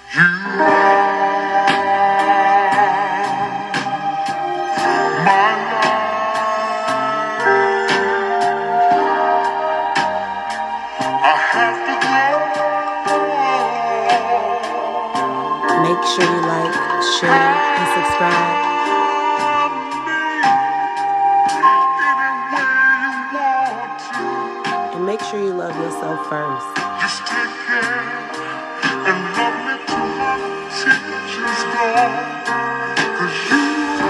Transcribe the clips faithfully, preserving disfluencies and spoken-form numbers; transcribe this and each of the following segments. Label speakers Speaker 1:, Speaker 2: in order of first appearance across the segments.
Speaker 1: You are my life. I have to go.
Speaker 2: Make sure you like, share, and subscribe. And make sure you love yourself first.
Speaker 1: Just take care and love me till my teachers go. 'Cause you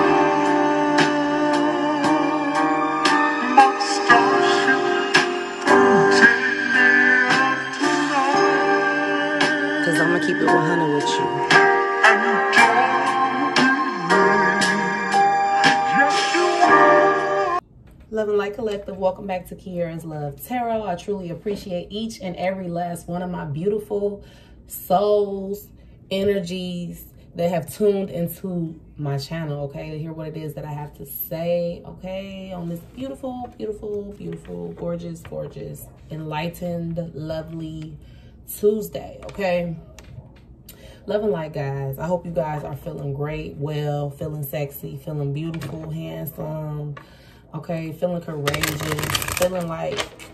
Speaker 1: my starship, take me up tonight.
Speaker 2: 'Cause I'ma keep it one hundred with you.
Speaker 1: And don't yes you are.
Speaker 2: Love and Light Collective, welcome back to Kiara's Love Tarot. I truly appreciate each and every last one of my beautiful souls, energies that have tuned into my channel, okay, to hear what it is that I have to say, okay, on this beautiful, beautiful, beautiful, gorgeous, gorgeous, enlightened, lovely Tuesday, okay? Love and light, guys. I hope you guys are feeling great, well, feeling sexy, feeling beautiful, handsome, okay, feeling courageous, feeling like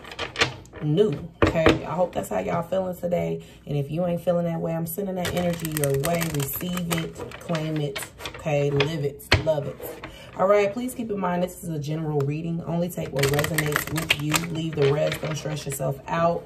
Speaker 2: new, okay? I hope that's how y'all feeling today. And if you ain't feeling that way, I'm sending that energy your way. Receive it, claim it, okay? Live it, love it. All right, please keep in mind this is a general reading. Only take what resonates with you. Leave the rest. Don't stress yourself out.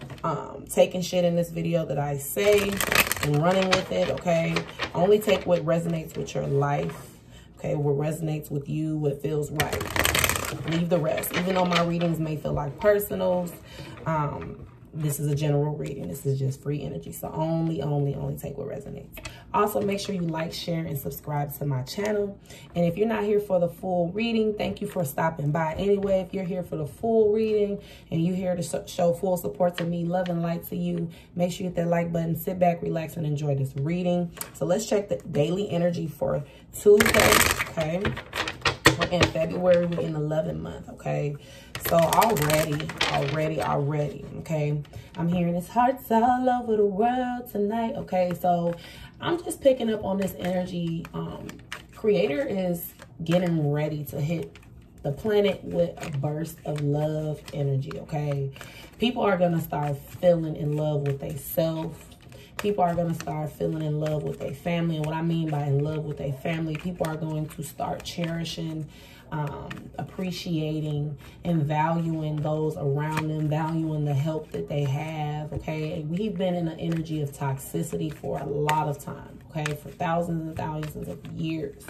Speaker 2: Um, taking shit in this video that I say and running with it, okay? Only take what resonates with your life, okay? What resonates with you, what feels right. Leave the rest. Even though my readings may feel like personals, um, this is a general reading. This is just free energy. So only, only, only take what resonates. Also, make sure you like, share, and subscribe to my channel. And if you're not here for the full reading, thank you for stopping by anyway. If you're here for the full reading and you're here to show full support to me, love and light to you, make sure you hit that like button. Sit back, relax, and enjoy this reading. So let's check the daily energy for Tuesday, okay? We're in February, we're in the eleventh month, okay? So already, already, already, okay? I'm hearing it's hearts all over the world tonight, okay? So I'm just picking up on this energy. Um, Creator is getting ready to hit the planet with a burst of love energy, okay? People are gonna start feeling in love with themselves. People are going to start feeling in love with their family. And what I mean by in love with their family, people are going to start cherishing, um, appreciating, and valuing those around them, valuing the help that they have, okay? And we've been in an energy of toxicity for a lot of time, okay? For thousands and thousands of years.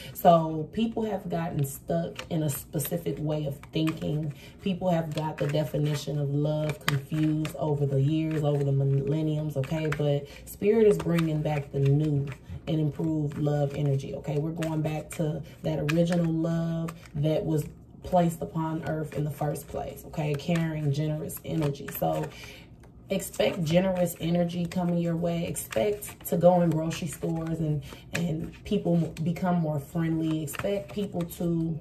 Speaker 2: So people have gotten stuck in a specific way of thinking. People have got the definition of love confused over the years, over the millenniums, okay? But Spirit is bringing back the new and improved love energy, okay? We're going back to that original love that was placed upon earth in the first place, okay? Caring, generous energy. So expect generous energy coming your way. Expect to go in grocery stores and, and people become more friendly. Expect people to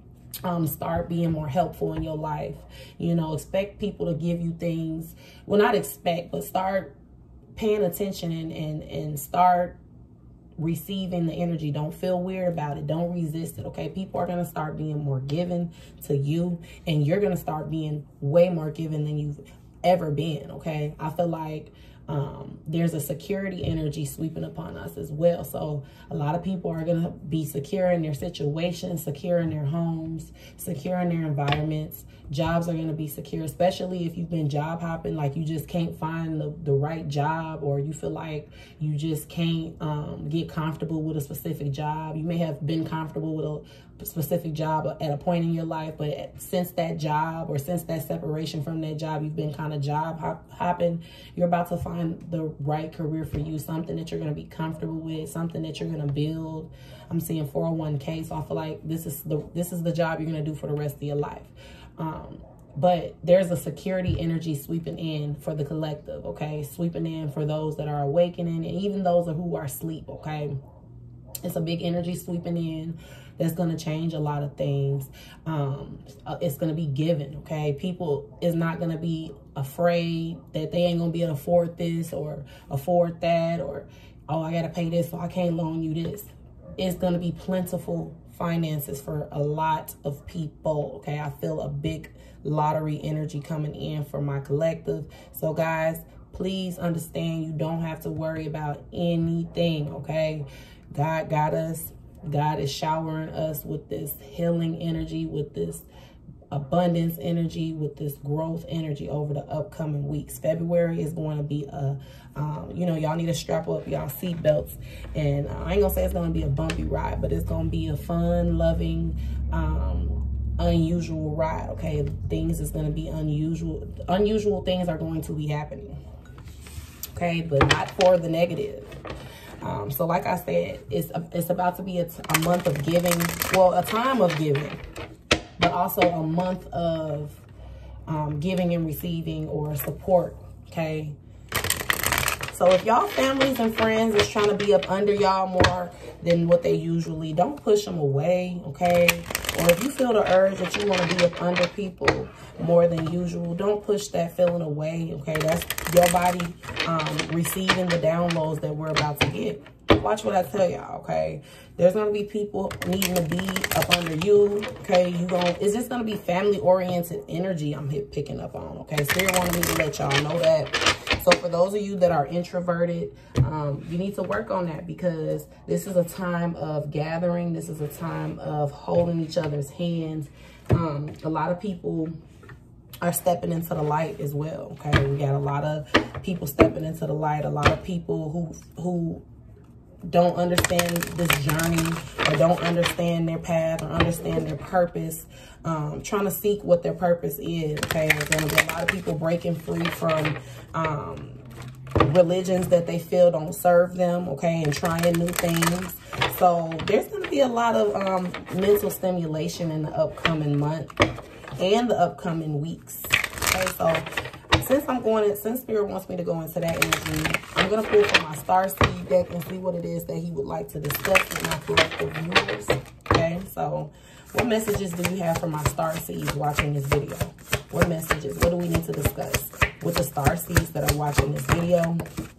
Speaker 2: um, start being more helpful in your life. You know, expect people to give you things. Well, not expect, but start paying attention and, and, and start receiving the energy. Don't feel weird about it. Don't resist it, okay? People are going to start being more given to you, and you're going to start being way more given than you've ever been, okay? I feel like um, there's a security energy sweeping upon us as well. So a lot of people are going to be secure in their situations, secure in their homes, secure in their environments. Jobs are going to be secure, especially if you've been job hopping, like you just can't find the, the right job, or you feel like you just can't um, get comfortable with a specific job. You may have been comfortable with a specific job at a point in your life, but since that job or since that separation from that job, you've been kind of job hop hopping. You're about to find the right career for you, something that you're going to be comfortable with, something that you're going to build. I'm seeing four oh one K, so I feel like this is the this is the job you're going to do for the rest of your life. Um, but there's a security energy sweeping in for the collective, okay? Sweeping in for those that are awakening, and even those who are asleep, okay? It's a big energy sweeping in that's going to change a lot of things. Um, it's going to be given, okay? People is not going to be afraid that they ain't going to be able to afford this or afford that, or oh, I got to pay this, so I can't loan you this. It's going to be plentiful finances for a lot of people, okay? I feel a big lottery energy coming in for my collective. So, guys, please understand you don't have to worry about anything, okay? God got us. God is showering us with this healing energy, with this abundance energy, with this growth energy over the upcoming weeks. February is going to be a, um, you know, y'all need to strap up y'all seatbelts. And uh, I ain't gonna say it's going to be a bumpy ride, but it's going to be a fun, loving, um, unusual ride, okay? Things is going to be unusual. Unusual things are going to be happening, okay? But not for the negative. Um, so like I said, it's, a, it's about to be a, a month of giving, well, a time of giving, but also a month of um, giving and receiving or support, okay? So if y'all families and friends is trying to be up under y'all more than what they usually, don't push them away, okay? Or if you feel the urge that you want to be up under people more than usual, don't push that feeling away, okay? That's your body um, receiving the downloads that we're about to get. Watch what I tell y'all, okay? There's going to be people needing to be up under you, okay? You gonna, it's just going to be family-oriented energy I'm hit picking up on, okay? Spirit wanted me to let y'all know that. So for those of you that are introverted, um, you need to work on that, because this is a time of gathering. This is a time of holding each other's hands. Um, a lot of people are stepping into the light as well, okay? We got a lot of people stepping into the light. A lot of people who who don't understand this journey or don't understand their path or understand their purpose, um, trying to seek what their purpose is, okay? There's going to be a lot of people breaking free from um, religions that they feel don't serve them, okay, and trying new things. So there's going to be a lot of um, mental stimulation in the upcoming month and the upcoming weeks, okay? So since I'm going in, since Spirit wants me to go into that energy, I'm going to pull from my Star Seed deck and see what it is that he would like to discuss with my collective viewers. Okay, so what messages do you have for my Star Seeds watching this video? What messages? What do we need to discuss with the Star Seeds that are watching this video?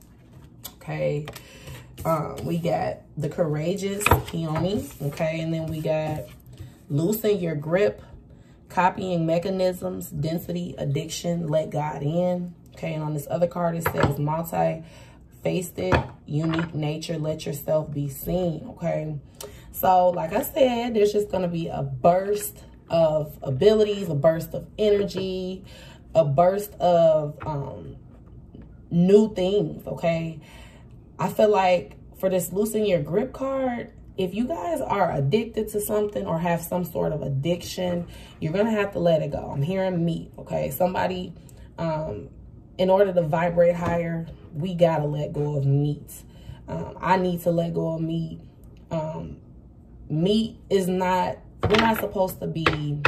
Speaker 2: Okay, um, we got the Courageous, Peony. Okay, and then we got Loosen Your Grip, Copying Mechanisms, Density, Addiction, Let God In. Okay, and on this other card, it says Multi-Faceted, Unique Nature, Let Yourself Be Seen. Okay, so like I said, there's just going to be a burst of abilities, a burst of energy, a burst of um, new things, okay? I feel like for this Loosen Your Grip card, if you guys are addicted to something or have some sort of addiction, you're going to have to let it go. I'm hearing meat, okay? Somebody, um, in order to vibrate higher, we got to let go of meat. Um, I need to let go of meat. Um, meat is not, we're not supposed to be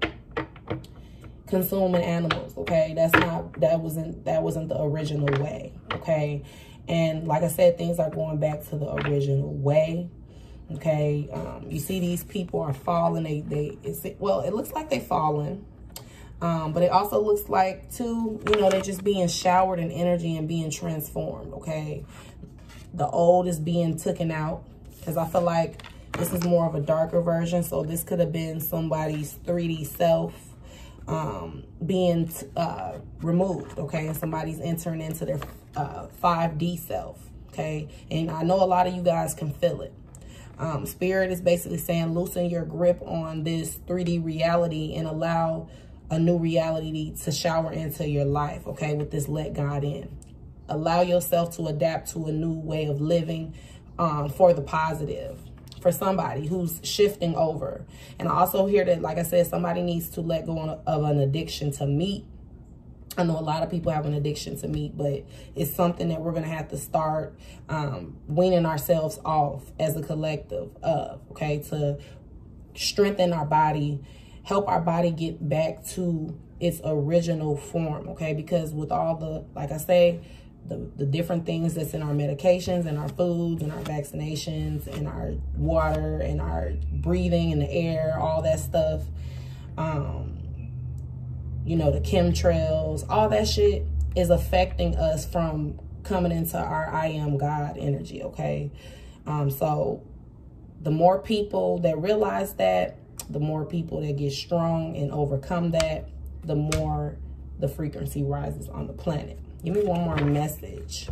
Speaker 2: consuming animals, okay? That's not, that wasn't, that wasn't the original way, okay? And like I said, things are going back to the original way. Okay, um, you see these people are falling. They, they, it's, well, it looks like they're falling, um, but it also looks like too, you know, they're just being showered in energy and being transformed. Okay, the old is being taken out, because I feel like this is more of a darker version. So this could have been somebody's three D self um, being uh, removed. Okay, and somebody's entering into their uh, five D self. Okay, and I know a lot of you guys can feel it. Um, Spirit is basically saying loosen your grip on this three D reality and allow a new reality to shower into your life, okay, with this Let God In. Allow yourself to adapt to a new way of living um, for the positive, for somebody who's shifting over. And I also hear that, like I said, somebody needs to let go of an addiction to meat. I know a lot of people have an addiction to meat, but it's something that we're going to have to start um, weaning ourselves off as a collective of, okay, to strengthen our body, help our body get back to its original form, okay? Because with all the, like I say, the, the different things that's in our medications and our foods and our vaccinations and our water and our breathing and the air, all that stuff, um, you know, the chemtrails, all that shit is affecting us from coming into our I am God energy, okay? Um, so the more people that realize that, the more people that get strong and overcome that, the more the frequency rises on the planet. Give me one more message.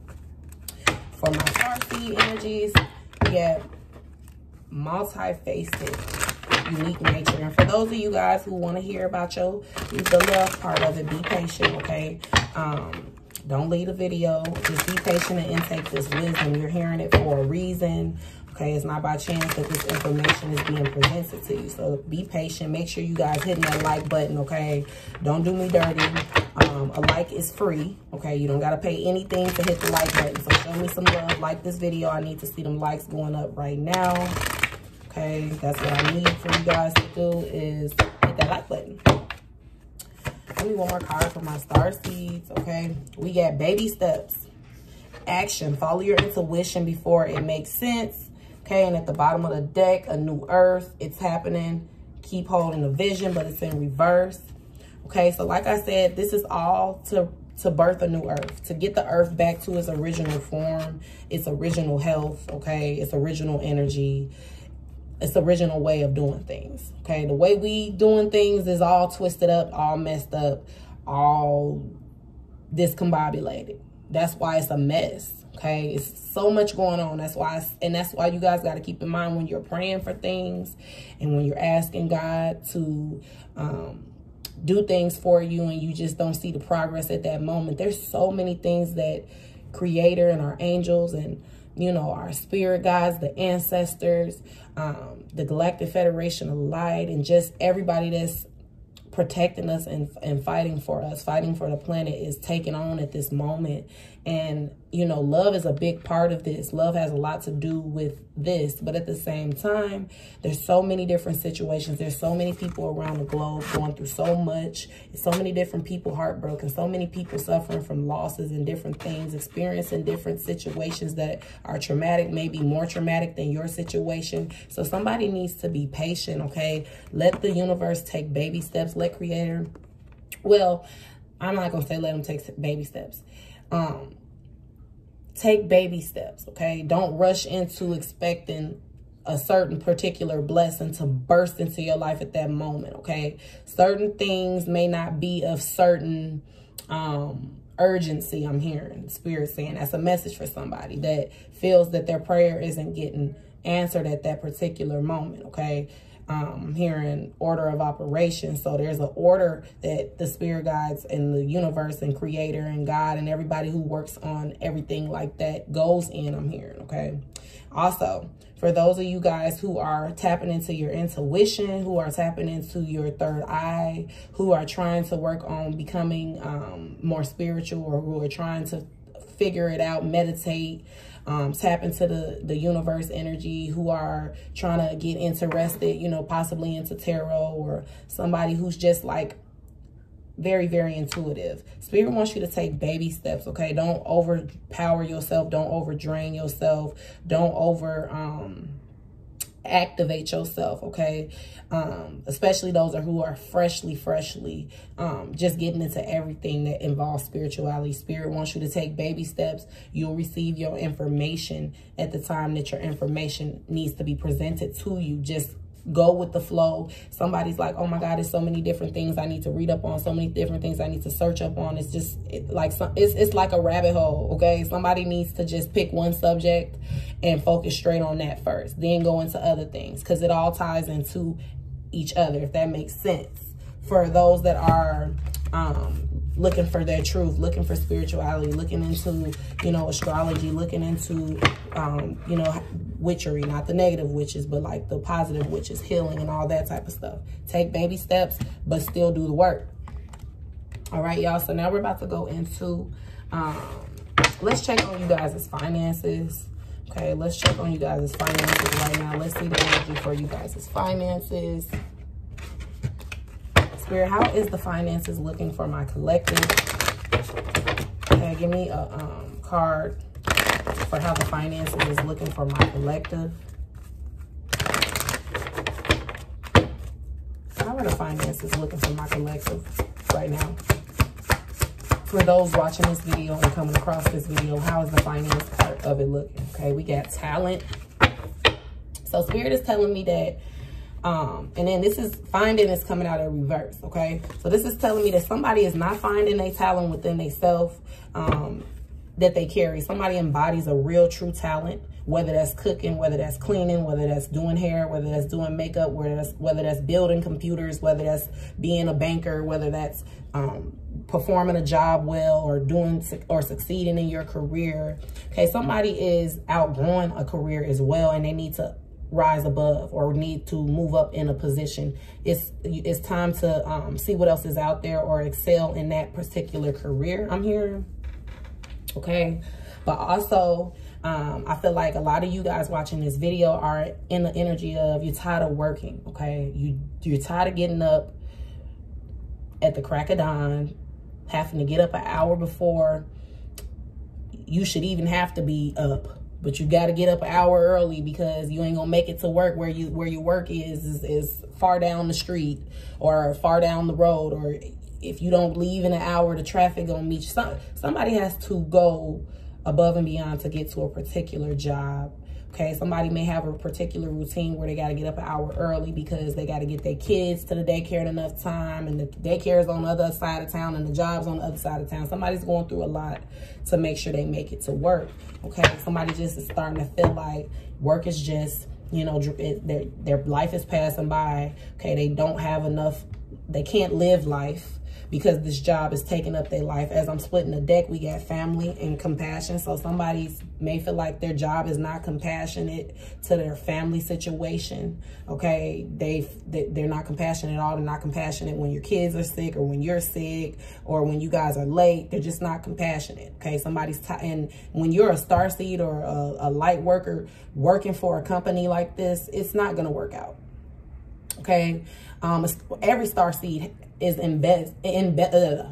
Speaker 2: For my starseed energies, we have multi-faceted, unique nature. And for those of you guys who want to hear about your, the love part of it, be patient, okay? Um, don't leave the video. Just be patient and intake this wisdom. You're hearing it for a reason. Okay, it's not by chance that this information is being presented to you. So be patient. Make sure you guys hitting that like button, okay? Don't do me dirty. Um, a like is free, okay? You don't got to pay anything to hit the like button. So show me some love. Like this video. I need to see them likes going up right now. Okay, that's what I need for you guys to do is hit that like button. Give me one more card for my star seeds, okay? We got baby steps. Action. Follow your intuition before it makes sense. Okay, and at the bottom of the deck, a new earth. It's happening. Keep holding the vision, but it's in reverse. Okay, so like I said, this is all to, to birth a new earth. To get the earth back to its original form, its original health, okay? Its original energy, its original way of doing things, okay? The way we doing things is all twisted up, all messed up, all discombobulated. That's why it's a mess. Okay, it's so much going on. That's why, and that's why you guys got to keep in mind when you're praying for things and when you're asking God to um, do things for you and you just don't see the progress at that moment. There's so many things that Creator and our angels and, you know, our spirit guides, the ancestors, um, the Galactic Federation of Light, and just everybody that's protecting us and, and fighting for us, fighting for the planet is taking on at this moment. And, you know, love is a big part of this. Love has a lot to do with this. But at the same time, there's so many different situations. There's so many people around the globe going through so much. So many different people heartbroken. So many people suffering from losses and different things, experiencing different situations that are traumatic, maybe more traumatic than your situation. So somebody needs to be patient, okay? Let the universe take baby steps. Let Creator, well, I'm not going to say let them take baby steps. Um, take baby steps, okay? Don't rush into expecting a certain particular blessing to burst into your life at that moment, okay? Certain things may not be of certain um, urgency, I'm hearing Spirit saying. That's a message for somebody that feels that their prayer isn't getting answered at that particular moment, okay? Um, hearing order of operation. So there's an order that the spirit guides and the universe and Creator and God and everybody who works on everything like that goes in, I'm hearing, okay? Also, for those of you guys who are tapping into your intuition, who are tapping into your third eye, who are trying to work on becoming um, more spiritual, or who are trying to figure it out, meditate, Um, tap into the, the universe energy, who are trying to get interested, you know, possibly into tarot, or somebody who's just like very, very intuitive. Spirit wants you to take baby steps, okay? Don't overpower yourself. Don't overdrain yourself. Don't over um, activate yourself, okay? Um, especially those are who are freshly, freshly um, just getting into everything that involves spirituality. Spirit wants you to take baby steps. You'll receive your information at the time that your information needs to be presented to you. Just go with the flow. Somebody's like, oh my God, there's so many different things I need to read up on, so many different things I need to search up on. It's just it, like, some, it's, it's like a rabbit hole, okay? Somebody needs to just pick one subject and focus straight on that first, then go into other things, because it all ties into each other, if that makes sense. For those that are um, looking for their truth, looking for spirituality, looking into, you know, astrology, looking into, um, you know, witchery, not the negative witches, but like the positive witches, healing and all that type of stuff. Take baby steps, but still do the work. All right, y'all. So now we're about to go into, um, let's check on you guys' finances. Okay, let's check on you guys' finances right now. Let's see the energy for you guys' finances. Spirit, how is the finances looking for my collective? Okay, give me a um, card for how the finances is looking for my collective. How are the finances looking for my collective right now? For those watching this video and coming across this video, how is the finance part of it looking? Okay, we got talent. So Spirit is telling me that, um, and then this is finding is coming out in reverse, okay? So this is telling me that somebody is not finding their talent within themselves um, that they carry. Somebody embodies a real, true talent, whether that's cooking, whether that's cleaning, whether that's doing hair, whether that's doing makeup, whether that's, whether that's building computers, whether that's being a banker, whether that's um, performing a job well or doing or succeeding in your career. Okay, somebody is outgrowing a career as well, and they need to rise above or need to move up in a position. It's it's time to um, see what else is out there or excel in that particular career, I'm hearing. Okay, but also um, I feel like a lot of you guys watching this video are in the energy of you're tired of working. Okay, you you're tired of getting up at the crack of dawn, having to get up an hour before you should even have to be up, but you got to get up an hour early because you ain't gonna make it to work where you where your work is, is is far down the street or far down the road, or if you don't leave in an hour, the traffic gonna meet you. Some, somebody has to go above and beyond to get to a particular job. Okay, somebody may have a particular routine where they got to get up an hour early because they got to get their kids to the daycare in enough time, and the daycare is on the other side of town and the job's on the other side of town. Somebody's going through a lot to make sure they make it to work. Okay, somebody just is starting to feel like work is just, you know, it, their, their life is passing by. Okay, they don't have enough, they can't live life because this job is taking up their life. As I'm splitting the deck, we got family and compassion. So somebody may feel like their job is not compassionate to their family situation. Okay, they, they're not compassionate at all. They're not compassionate when your kids are sick or when you're sick or when you guys are late. They're just not compassionate. Okay, somebody's, t and when you're a starseed or a, a light worker working for a company like this, it's not gonna work out. Okay, um, every starseed is embed in uh,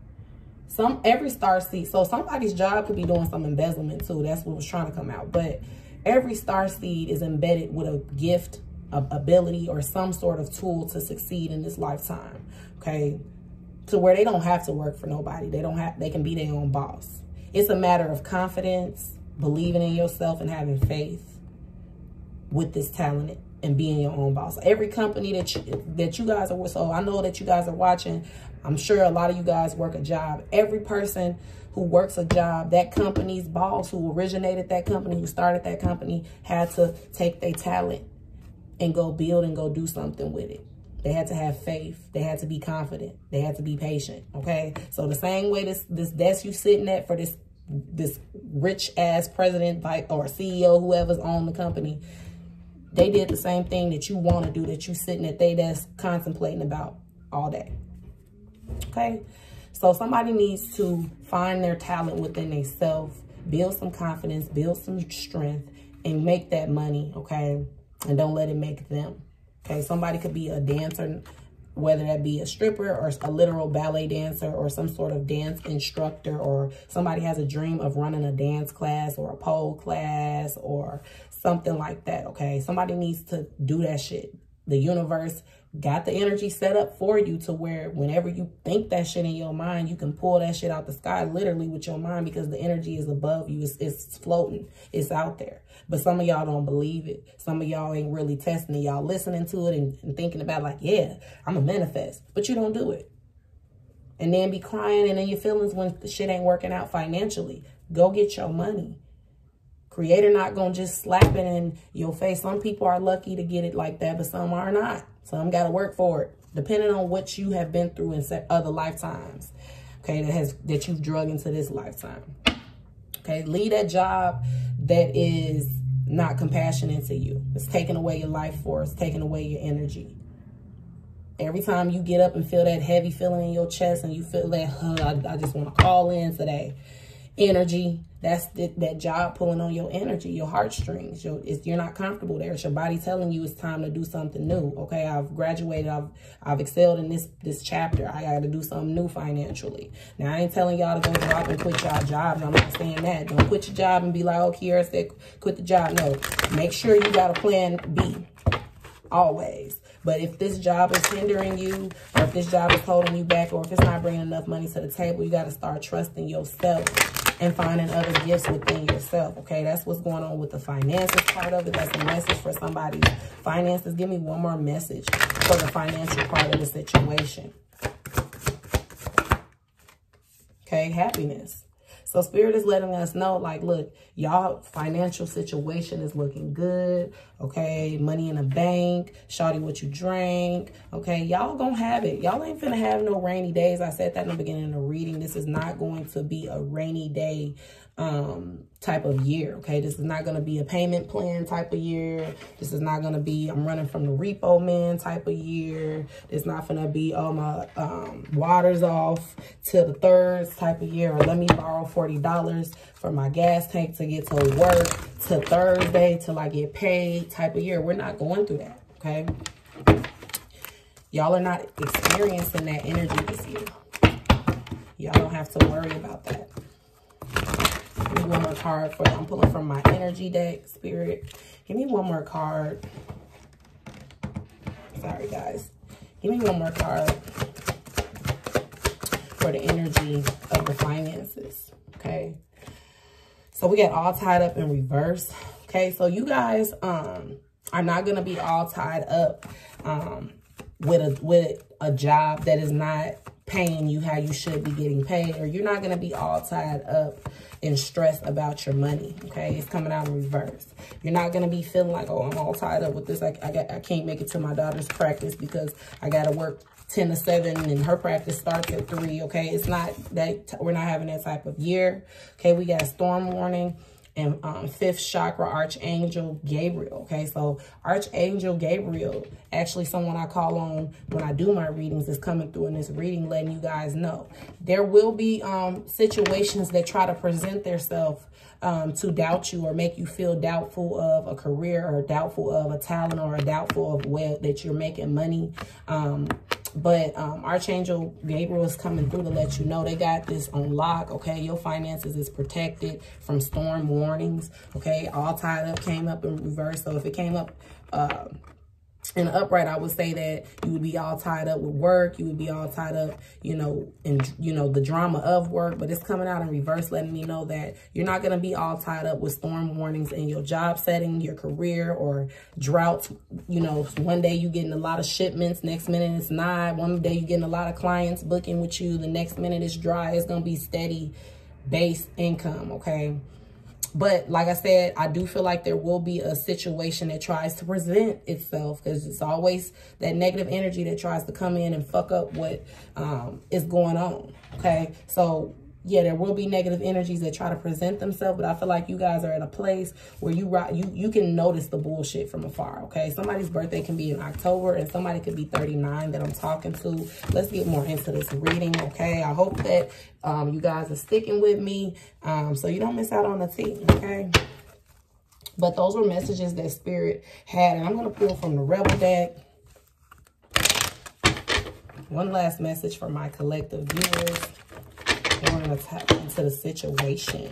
Speaker 2: some every star seed. So somebody's job could be doing some embezzlement too. That's what was trying to come out. But every star seed is embedded with a gift, a ability, or some sort of tool to succeed in this lifetime. Okay, to where they don't have to work for nobody. They don't have. They can be their own boss. It's a matter of confidence, believing in yourself, and having faith with this talent and being your own boss. Every company that you, that you guys are with, so I know that you guys are watching, I'm sure a lot of you guys work a job. Every person who works a job, that company's boss who originated that company, who started that company, had to take their talent and go build and go do something with it. They had to have faith. They had to be confident. They had to be patient, okay? So the same way this, this desk you sitting at for this, this rich-ass president like or C E O, whoever's on the company, they did the same thing that you want to do, that you sitting at their desk contemplating about all day. Okay? So somebody needs to find their talent within themselves, build some confidence, build some strength, and make that money, okay? And don't let it make them. Okay? Somebody could be a dancer, whether that be a stripper or a literal ballet dancer or some sort of dance instructor, or somebody has a dream of running a dance class or a pole class or something like that, okay? Somebody needs to do that shit. The universe got the energy set up for you to where whenever you think that shit in your mind, you can pull that shit out the sky literally with your mind because the energy is above you. It's, it's floating. It's out there. But some of y'all don't believe it. Some of y'all ain't really testing it. Y'all listening to it and, and thinking about like, yeah, I'm a manifest. But you don't do it. And then be crying and in your feelings when the shit ain't working out financially. Go get your money. Creator not going to just slap it in your face. Some people are lucky to get it like that, but some are not. Some got to work for it, depending on what you have been through in other lifetimes, okay, that has that you've drug into this lifetime. Okay, leave that job that is not compassionate to you. It's taking away your life force, taking away your energy. Every time you get up and feel that heavy feeling in your chest and you feel that, huh, I, I just want to call in today. Energy, that's the, that job pulling on your energy, your heartstrings. Your, it's, you're not comfortable there. It's your body telling you it's time to do something new. Okay, I've graduated. I've I've excelled in this this chapter. I got to do something new financially. Now, I ain't telling y'all to go drop and quit y'all jobs. I'm not saying that. Don't quit your job and be like, oh, Kiara said quit the job. No, make sure you got a plan B always. But if this job is hindering you, or if this job is holding you back, or if it's not bringing enough money to the table, you got to start trusting yourself and finding other gifts within yourself, okay? That's what's going on with the finances part of it. That's a message for somebody's finances. Give me one more message for the financial part of the situation. Okay, happiness. So Spirit is letting us know, like, look, y'all financial situation is looking good, okay? Money in the bank, shawty what you drank, okay? Y'all gonna have it. Y'all ain't finna have no rainy days. I said that in the beginning of the reading. This is not going to be a rainy day um, type of year, okay? This is not gonna be a payment plan type of year. This is not gonna be, I'm running from the repo man type of year. It's not gonna be, oh, my um, water's off till the third type of year, or let me borrow forty dollars for my gas tank to get to work to Thursday till I get paid type of year. We're not going through that, okay? Y'all are not experiencing that energy this year. Y'all don't have to worry about that. Give me one more card for I'm pulling from my energy deck, Spirit. Give me one more card. Sorry, guys. Give me one more card for the energy of the finances, okay? So we got all tied up in reverse, okay? So you guys um, are not going to be all tied up um, with a with a job that is not paying you how you should be getting paid, or you're not going to be all tied up and stressed about your money, okay? It's coming out in reverse. You're not going to be feeling like, oh, I'm all tied up with this. I, I, got, I can't make it to my daughter's practice because I got to work ten to seven and her practice starts at three, okay? It's not that, we're not having that type of year, okay? We got a storm warning and um, fifth chakra, Archangel Gabriel, okay? So Archangel Gabriel, actually someone I call on when I do my readings, is coming through in this reading, letting you guys know. There will be um, situations that try to present themselves um, to doubt you or make you feel doubtful of a career, or doubtful of a talent, or a doubtful of where that you're making money. Um, But um, Archangel Gabriel is coming through to let you know they got this on lock, okay? Your finances is protected from storm warnings, okay? All tied up came up in reverse. So if it came up uh, in the upright, I would say that you would be all tied up with work. You would be all tied up, you know, in, you know, the drama of work. But it's coming out in reverse, letting me know that you're not going to be all tied up with storm warnings in your job setting, your career, or droughts. You know, one day you getting a lot of shipments, next minute it's not. One day you getting a lot of clients booking with you, the next minute it's dry. It's going to be steady base income, okay? But like I said, I do feel like there will be a situation that tries to present itself, because it's always that negative energy that tries to come in and fuck up what um, is going on, okay? So, yeah, there will be negative energies that try to present themselves, but I feel like you guys are at a place where you you you can notice the bullshit from afar, okay? Somebody's birthday can be in October, and somebody could be thirty-nine that I'm talking to. Let's get more into this reading, okay? I hope that um, you guys are sticking with me um, so you don't miss out on the tea, okay? But those were messages that Spirit had, and I'm going to pull from the Rebel deck. One last message for my collective viewers. We're going to tap into the situation.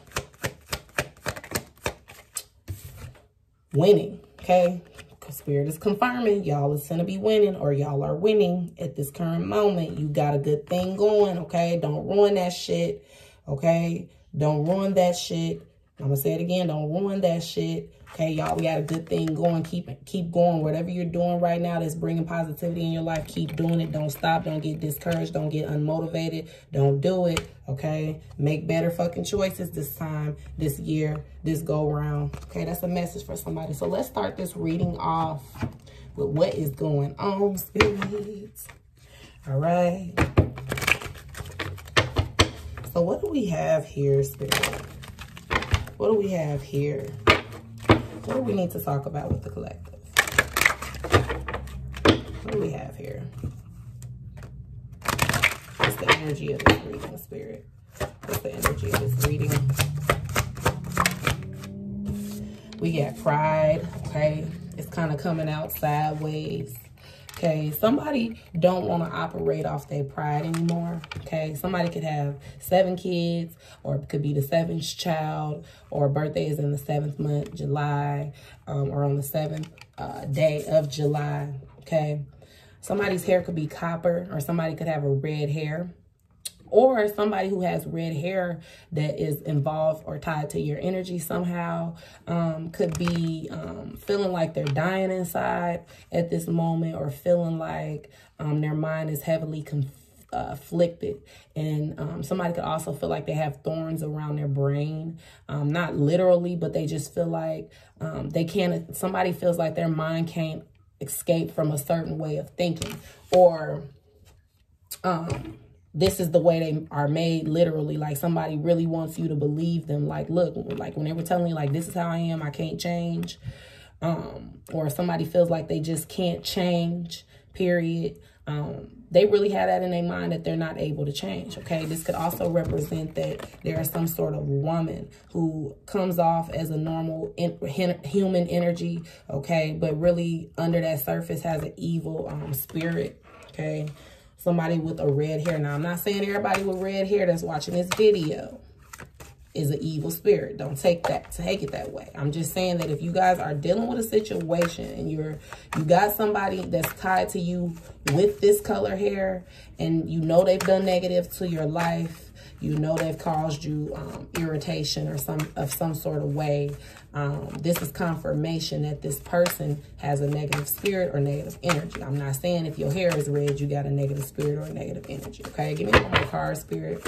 Speaker 2: Winning, okay? Because Spirit is confirming y'all is going to be winning, or y'all are winning at this current moment. You got a good thing going, okay? Don't ruin that shit, okay? Don't ruin that shit. I'm going to say it again. Don't ruin that shit. Okay, y'all, we got a good thing going. Keep keep going. Whatever you're doing right now that's bringing positivity in your life, keep doing it. Don't stop. Don't get discouraged. Don't get unmotivated. Don't do it, okay? Make better fucking choices this time, this year, this go-round. Okay, that's a message for somebody. So let's start this reading off with what is going on, spirits. All right. So what do we have here, spirit? What do we have here? What do we need to talk about with the collective? What do we have here? What's the energy of this reading, spirit? What's the energy of this reading? We got pride, okay? It's kind of coming out sideways. Okay, somebody don't want to operate off their pride anymore, okay? Somebody could have seven kids, or it could be the seventh child, or birthday is in the seventh month, July, um, or on the seventh uh, day of July, okay? Somebody's hair could be copper, or somebody could have a red hair. Or somebody who has red hair that is involved or tied to your energy somehow um, could be um, feeling like they're dying inside at this moment, or feeling like um, their mind is heavily confused. Uh, afflicted. And um, somebody could also feel like they have thorns around their brain. Um, not literally, but they just feel like um, they can't, somebody feels like their mind can't escape from a certain way of thinking. Or um, this is the way they are made, literally. Like somebody really wants you to believe them. Like, look, like when they were telling you, like, this is how I am, I can't change. Um, or somebody feels like they just can't change, period. Um, they really have that in their mind that they're not able to change, okay? This could also represent that there is some sort of woman who comes off as a normal in, human energy, okay? But really under that surface has an evil um, spirit, okay? Somebody with a red hair. Now, I'm not saying everybody with red hair that's watching this video is an evil spirit. Don't take that, take it that way. I'm just saying that if you guys are dealing with a situation and you're, you got somebody that's tied to you with this color hair, and you know they've done negative to your life, you know they've caused you um, irritation or some of some sort of way, um, this is confirmation that this person has a negative spirit or negative energy. I'm not saying if your hair is red, you got a negative spirit or a negative energy, okay? Give me one more card, Spirit.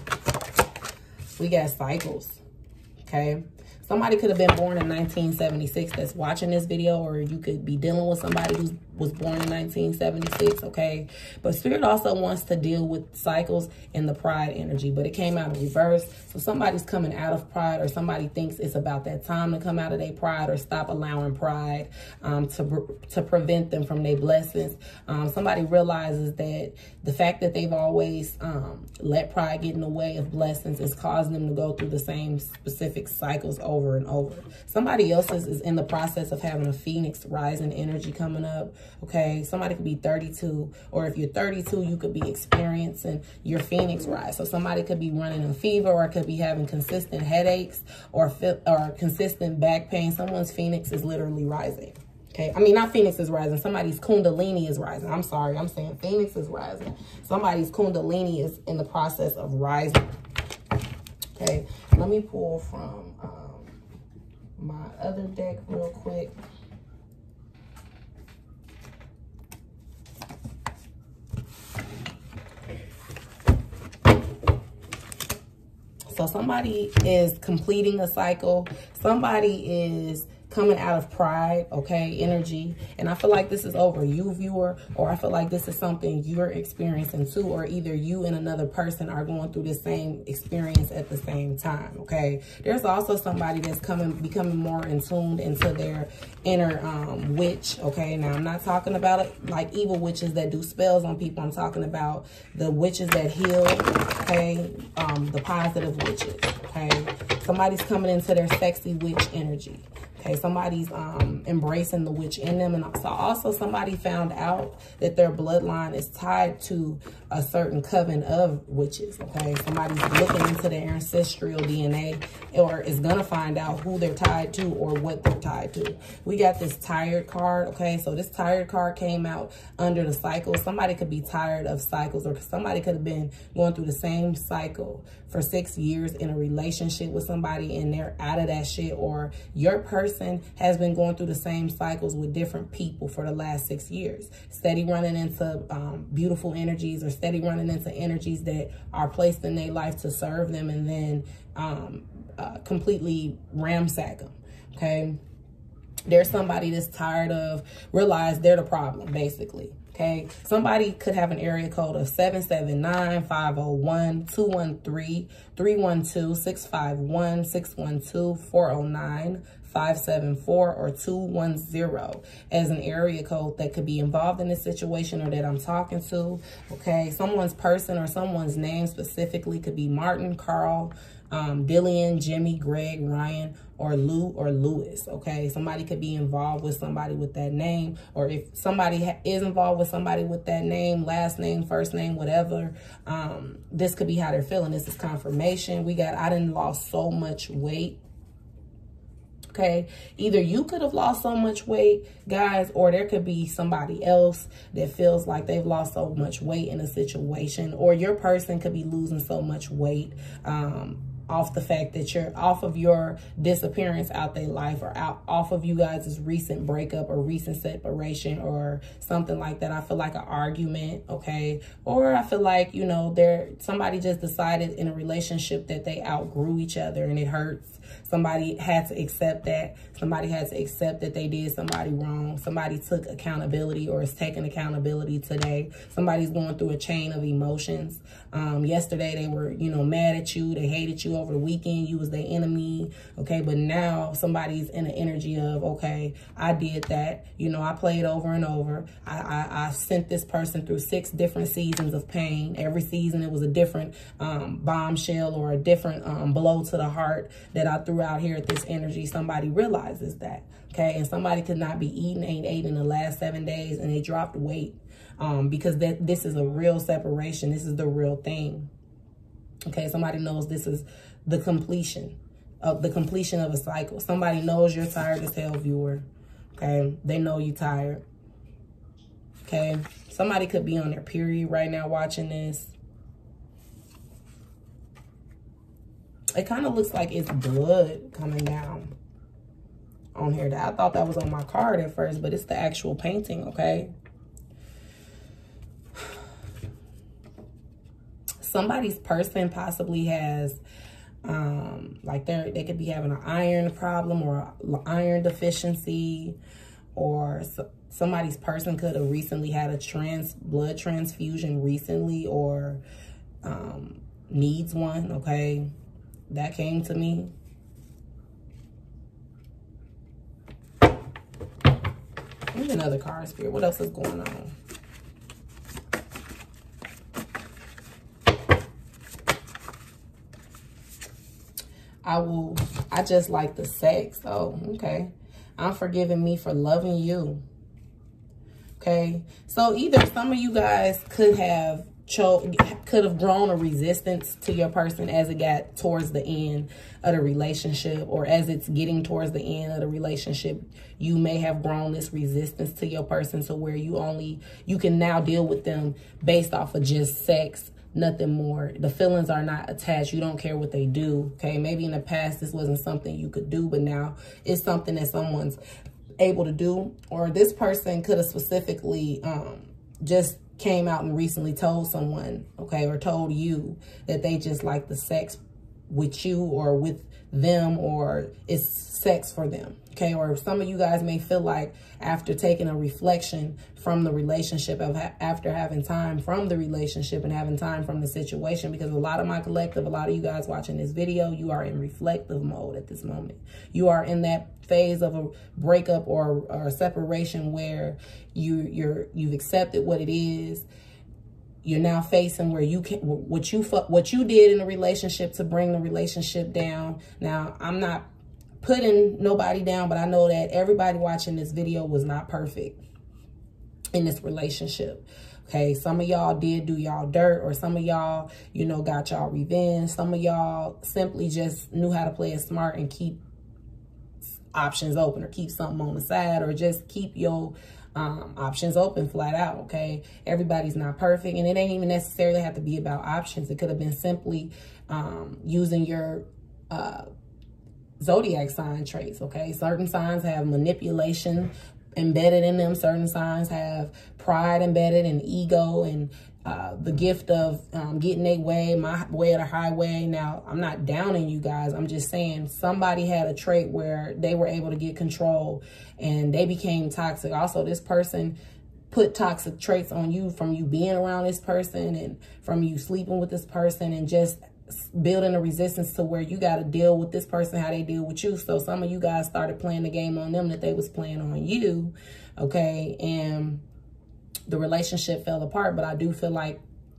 Speaker 2: We got cycles, okay? Somebody could have been born in nineteen seventy-six that's watching this video, or you could be dealing with somebody who was born in nineteen seventy-six, okay? But Spirit also wants to deal with cycles and the pride energy, but it came out in reverse. So somebody's coming out of pride, or somebody thinks it's about that time to come out of their pride or stop allowing pride um, to, to prevent them from their blessings. Um, somebody realizes that the fact that they've always um, let pride get in the way of blessings is causing them to go through the same specific cycles over and over. Somebody else is, is in the process of having a Phoenix rising energy coming up, okay? Somebody could be thirty-two, or if you're thirty-two, you could be experiencing your Phoenix rise. So somebody could be running a fever, or could be having consistent headaches, or, or consistent back pain. Someone's Phoenix is literally rising. Okay, I mean, not Phoenix is rising. Somebody's Kundalini is rising. I'm sorry, I'm saying Phoenix is rising. Somebody's Kundalini is in the process of rising. Okay, let me pull from um, my other deck real quick. So somebody is completing a cycle. Somebody is coming out of pride, okay, energy. And I feel like this is over, you viewer, or I feel like this is something you're experiencing too, or either you and another person are going through the same experience at the same time, okay? There's also somebody that's coming, becoming more in tuned into their inner um, witch, okay? Now, I'm not talking about it like evil witches that do spells on people. I'm talking about the witches that heal, okay? Um, the positive witches, okay? Somebody's coming into their sexy witch energy. Okay, somebody's um, embracing the witch in them. And so also somebody found out that their bloodline is tied to a certain coven of witches, okay? Somebody's looking into their ancestral D N A, or is going to find out who they're tied to or what they're tied to. We got this tired card, okay? So this tired card came out under the cycle. Somebody could be tired of cycles, or somebody could have been going through the same cycle for six years in a relationship with somebody, and they're out of that shit, or your person has been going through the same cycles with different people for the last six years. Steady running into um, beautiful energies, or steady running into energies that are placed in their life to serve them, and then um, uh, completely ransack them, okay? There's somebody that's tired of, realize they're the problem, basically. Okay, somebody could have an area code of seven seven nine, five oh one, two one three, three one two, six five one, six one two, four oh nine, five seven four, or two one zero as an area code that could be involved in this situation or that I'm talking to. Okay, someone's person or someone's name specifically could be Martin, Carl, um, Dillian, Jimmy, Greg, Ryan, or Lou or Lewis, okay? Somebody could be involved with somebody with that name, or if somebody is involved with somebody with that name, last name, first name, whatever, um, this could be how they're feeling. This is confirmation. We got, I done lost so much weight. Okay, either you could have lost so much weight, guys, or there could be somebody else that feels like they've lost so much weight in a situation, or your person could be losing so much weight um, off the fact that you're off of your disappearance out their life, or out off of you guys' recent breakup or recent separation or something like that. I feel like an argument, okay? Or I feel like, you know, they're somebody just decided in a relationship that they outgrew each other and it hurts. Somebody had to accept that. Somebody had to accept that they did somebody wrong. Somebody took accountability or is taking accountability today. Somebody's going through a chain of emotions. Um, yesterday, they were, you know, mad at you. They hated you over the weekend. You was their enemy, okay? But now somebody's in the energy of, okay, I did that. You know, I played over and over. I, I, I sent this person through six different seasons of pain. Every season, it was a different um, bombshell or a different um, blow to the heart that I threw out here at this energy. Somebody realizes that, okay? And somebody could not be eating, ain't ate in the last seven days and they dropped weight um, because that this is a real separation. This is the real thing, okay? Somebody knows this is the completion of the completion of a cycle. Somebody knows you're tired as hell, viewer, okay? They know you tired, okay? Somebody could be on their period right now watching this. It kind of looks like it's blood coming down on here. I thought that was on my card at first, but it's the actual painting, okay? Somebody's person possibly has, um, like they're, they could be having an iron problem or an iron deficiency, or so, somebody's person could have recently had a trans blood transfusion recently, or um, needs one, okay? That came to me. Here's another card, Spirit. What else is going on? I will, I just like the sex. Oh, okay. I'm forgiving me for loving you. Okay. So either some of you guys could have could have grown a resistance to your person as it got towards the end of the relationship, or as it's getting towards the end of the relationship, you may have grown this resistance to your person to where you only, you can now deal with them based off of just sex, nothing more. The feelings are not attached. You don't care what they do, okay? Maybe in the past this wasn't something you could do, but now it's something that someone's able to do, or this person could have specifically um, just came out and recently told someone, okay, or told you that they just like the sex with you or with them, or it's sex for them, okay? Or some of you guys may feel like after taking a reflection from the relationship, of ha after having time from the relationship and having time from the situation, because a lot of my collective, a lot of you guys watching this video, you are in reflective mode at this moment. You are in that phase of a breakup or, or a separation where you, you're, you've accepted what it is. You're now facing where you can, what you, what you did in a relationship to bring the relationship down. Now, I'm not putting nobody down, but I know that everybody watching this video was not perfect in this relationship. Okay, some of y'all did do y'all dirt, or some of y'all, you know, got y'all revenge. Some of y'all simply just knew how to play it smart and keep options open, or keep something on the side, or just keep your um, options open flat out, okay? Everybody's not perfect, and it ain't even necessarily have to be about options. It could have been simply um, using your uh, zodiac sign traits, okay? Certain signs have manipulation embedded in them. Certain signs have pride embedded, and ego, and uh, the gift of um, getting their way, my way or the highway. Now, I'm not downing you guys. I'm just saying somebody had a trait where they were able to get control and they became toxic. Also, this person put toxic traits on you from you being around this person and from you sleeping with this person, and just building a resistance to where you got to deal with this person how they deal with you. So some of you guys started playing the game on them that they was playing on you, okay? And the relationship fell apart. But I do feel like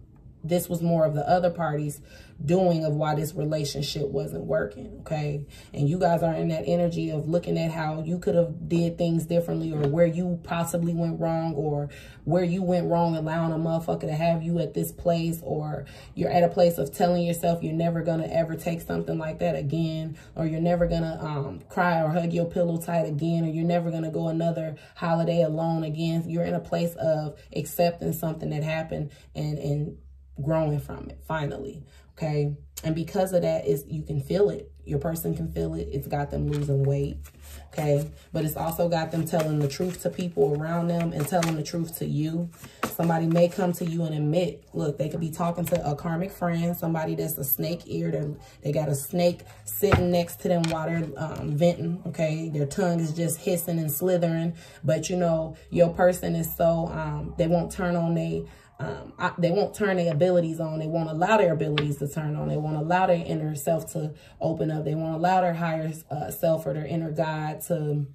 Speaker 2: this was more of the other party's doing of why this relationship wasn't working, okay? And you guys are in that energy of looking at how you could have did things differently, or where you possibly went wrong, or where you went wrong allowing a motherfucker to have you at this place, or you're at a place of telling yourself you're never gonna ever take something like that again, or you're never gonna um, cry or hug your pillow tight again, or you're never gonna go another holiday alone again. You're in a place of accepting something that happened and, and growing from it finally, okay? And because of that, is you can feel it. Your person can feel it. It's got them losing weight, okay? But it's also got them telling the truth to people around them and telling the truth to you. Somebody may come to you and admit, look, they could be talking to a karmic friend, somebody that's a snake ear. They got a snake sitting next to them while they're um, venting, okay? Their tongue is just hissing and slithering. But, you know, your person is so, um, they won't turn on they, Um, I, they won't turn their abilities on. They won't allow their abilities to turn on. They won't allow their inner self to open up. They won't allow their higher uh, self or their inner God to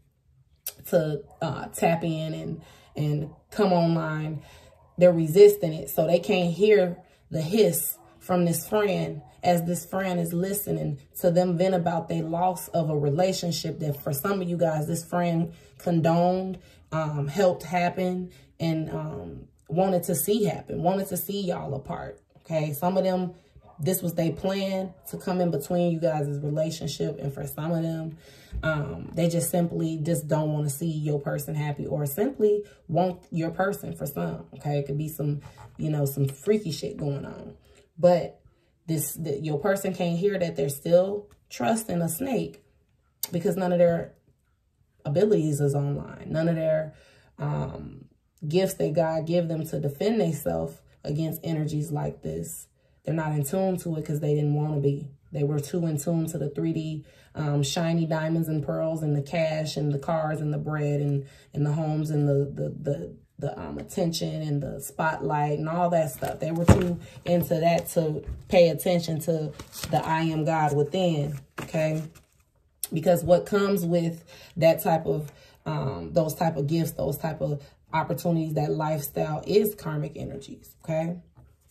Speaker 2: to uh, tap in and and come online. They're resisting it, so they can't hear the hiss from this friend as this friend is listening to them vent about their loss of a relationship that for some of you guys, this friend condoned, um, helped happen, and um, wanted to see happen, wanted to see y'all apart, okay? Some of them, this was their plan to come in between you guys' relationship. And for some of them, um, they just simply just don't want to see your person happy, or simply want your person for some, okay? It could be some, you know, some freaky shit going on. But this, the, your person can't hear that they're still trusting a snake because none of their abilities is online. None of their um, gifts that God give them to defend themselves against energies like this. They're not in tune to it because they didn't want to be. They were too in tune to the three D um, shiny diamonds and pearls and the cash and the cars and the bread and, and the homes and the, the, the, the um, attention and the spotlight and all that stuff. They were too into that to pay attention to the I am God within, okay? Because what comes with that type of, um, those type of gifts, those type of opportunities, that lifestyle is karmic energies, okay?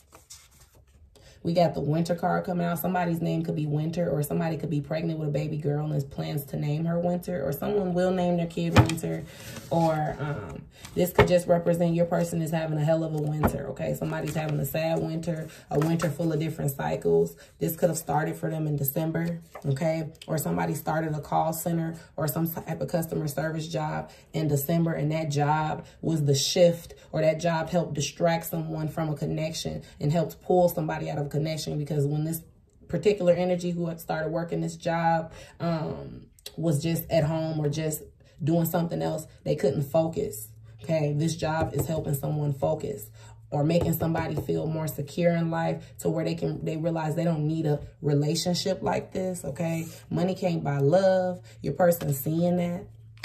Speaker 2: We got the Winter card coming out. Somebody's name could be Winter, or somebody could be pregnant with a baby girl and has plans to name her Winter, or someone will name their kid Winter, or um, this could just represent your person is having a hell of a winter, okay? Somebody's having a sad winter, a winter full of different cycles. This could have started for them in December, okay? Or somebody started a call center or some type of customer service job in December, and that job was the shift, or that job helped distract someone from a connection and helped pull somebody out of a connection, because when this particular energy who had started working this job um, was just at home or just doing something else, they couldn't focus, okay? This job is helping someone focus, or making somebody feel more secure in life to where they can, they realize they don't need a relationship like this, okay? Money can't buy love. Your person's seeing that.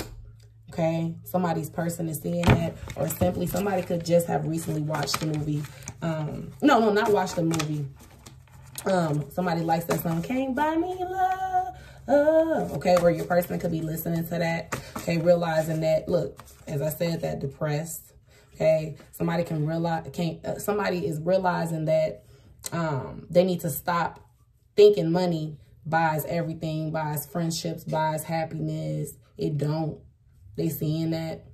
Speaker 2: Okay, somebody's person is seeing that, or simply somebody could just have recently watched the movie. Um, no, no, not watched the movie. Um, somebody likes that song, Can't Buy Me Love. Oh, okay, or your person could be listening to that. Okay, realizing that, look, as I said, that depressed. Okay, somebody can realize, can't, uh, somebody is realizing that um, they need to stop thinking money buys everything, buys friendships, buys happiness. It don't. They seeing that.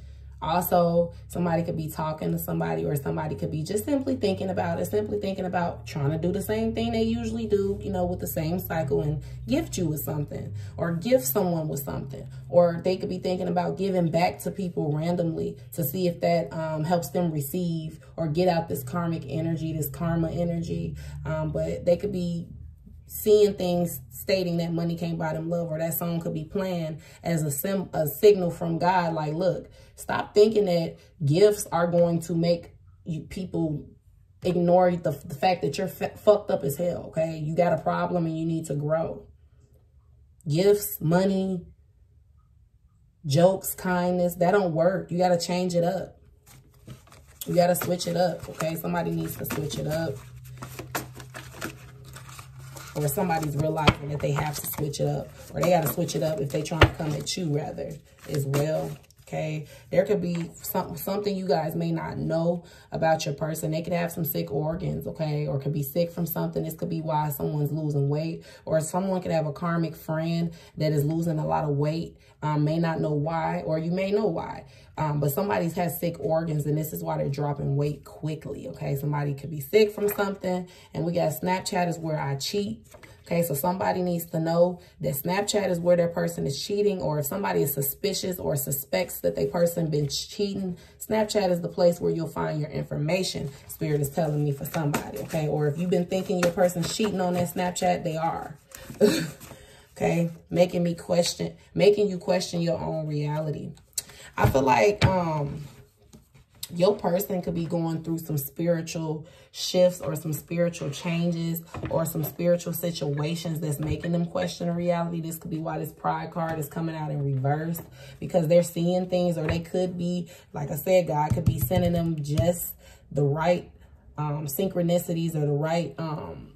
Speaker 2: Also, somebody could be talking to somebody, or somebody could be just simply thinking about it, simply thinking about trying to do the same thing they usually do, you know, with the same cycle, and gift you with something, or gift someone with something. Or they could be thinking about giving back to people randomly to see if that um, helps them receive or get out this karmic energy, this karma energy. Um, but they could be seeing things stating that money can't buy them love, or that song could be playing as a, sim a signal from God, like, look, stop thinking that gifts are going to make you people ignore the, the fact that you're f fucked up as hell, okay? You got a problem and you need to grow. Gifts, money, jokes, kindness, that don't work. You got to change it up. You got to switch it up, okay? Somebody needs to switch it up. Or somebody's realizing that they have to switch it up, or they got to switch it up if they trying to come at you rather as well. Okay, there could be some, something you guys may not know about your person. They could have some sick organs, okay, or could be sick from something. This could be why someone's losing weight, or someone could have a karmic friend that is losing a lot of weight, um, may not know why, or you may know why. Um, but somebody's has sick organs, and this is why they're dropping weight quickly, okay? Somebody could be sick from something, and we got Snapchat is where I cheat. Okay, so somebody needs to know that Snapchat is where their person is cheating, or if somebody is suspicious or suspects that they person been cheating, Snapchat is the place where you'll find your information. Spirit is telling me for somebody, okay? Or if you've been thinking your person's cheating on that Snapchat, they are. Okay, making me question, making you question your own reality. I feel like um, your person could be going through some spiritual shifts or some spiritual changes or some spiritual situations that's making them question reality. This could be why this pride card is coming out in reverse, because they're seeing things, or they could be, like I said, God could be sending them just the right um, synchronicities or the right, um,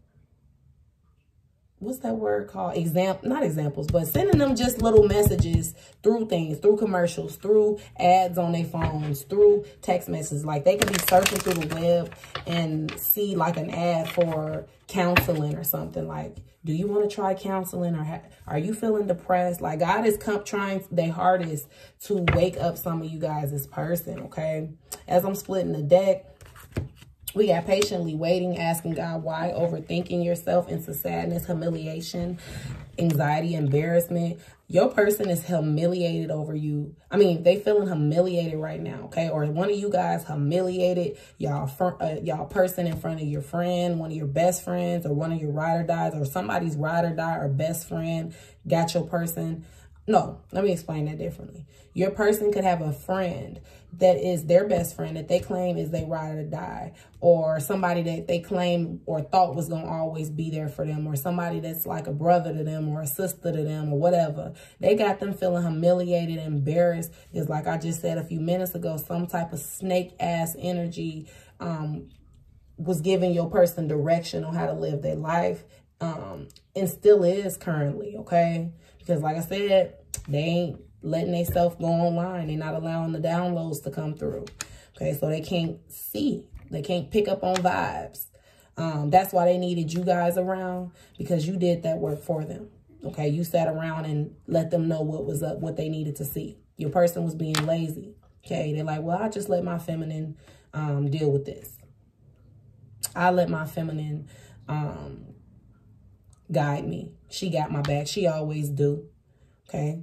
Speaker 2: what's that word called? Example, not examples, but sending them just little messages through things, through commercials, through ads on their phones, through text messages. Like they could be searching through the web and see like an ad for counseling or something. Like, do you want to try counseling, or are you feeling depressed? Like God is come trying their hardest to wake up some of you guys as person, okay? As I'm splitting the deck, we got patiently waiting, asking God why, overthinking yourself into sadness, humiliation, anxiety, embarrassment. Your person is humiliated over you. I mean, they feeling humiliated right now, okay? Or one of you guys humiliated y'all uh, y'all person in front of your friend, one of your best friends, or one of your ride or dies, or somebody's ride or die or best friend got your person. No, let me explain that differently. Your person could have a friend that is their best friend that they claim is their ride or die, or somebody that they claim or thought was going to always be there for them, or somebody that's like a brother to them or a sister to them or whatever. They got them feeling humiliated, embarrassed. It's like I just said a few minutes ago, some type of snake ass energy um, was giving your person direction on how to live their life, um, and still is currently, okay? Because like I said, they ain't letting themselves go online. They're not allowing the downloads to come through. Okay, so they can't see. They can't pick up on vibes. Um, that's why they needed you guys around, because you did that work for them. Okay, you sat around and let them know what was up, what they needed to see. Your person was being lazy. Okay, they're like, well, I'll just let my feminine um, deal with this. I'll let my feminine um, guide me. She got my back. She always do. Okay.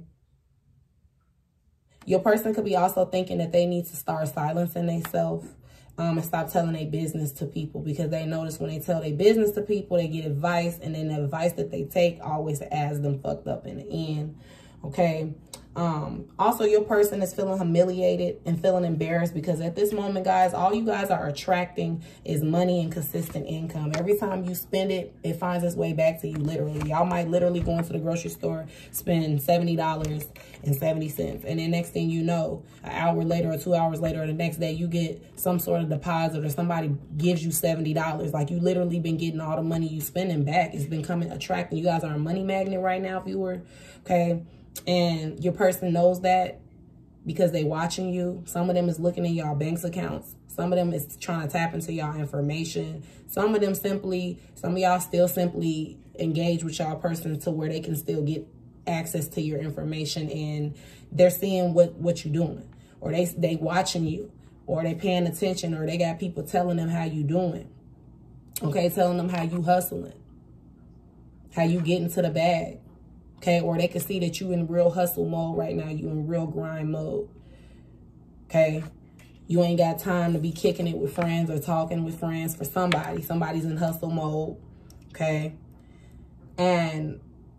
Speaker 2: Your person could be also thinking that they need to start silencing themselves um, and stop telling their business to people, because they notice when they tell their business to people, they get advice, and then the advice that they take always has them fucked up in the end. Okay. Um, also, your person is feeling humiliated and feeling embarrassed, because at this moment, guys, all you guys are attracting is money and consistent income. Every time you spend it, it finds its way back to you, literally. Y'all might literally go into the grocery store, spend seventy dollars and seventy cents. And then next thing you know, an hour later or two hours later or the next day, you get some sort of deposit, or somebody gives you seventy dollars. Like, you literally been getting all the money you spending back. It's been coming, attracting. You guys are a money magnet right now, viewer. Okay. And your person knows that because they watching you. Some of them is looking in y'all banks accounts. Some of them is trying to tap into y'all information. Some of them simply, some of y'all still simply engage with y'all person to where they can still get access to your information, and they're seeing what, what you're doing, or they, they watching you, or they paying attention, or they got people telling them how you doing. Okay, telling them how you hustling, how you getting to the bag. Okay, or they can see that you in real hustle mode right now. You in real grind mode. Okay, you ain't got time to be kicking it with friends or talking with friends for somebody. Somebody's in hustle mode. Okay, and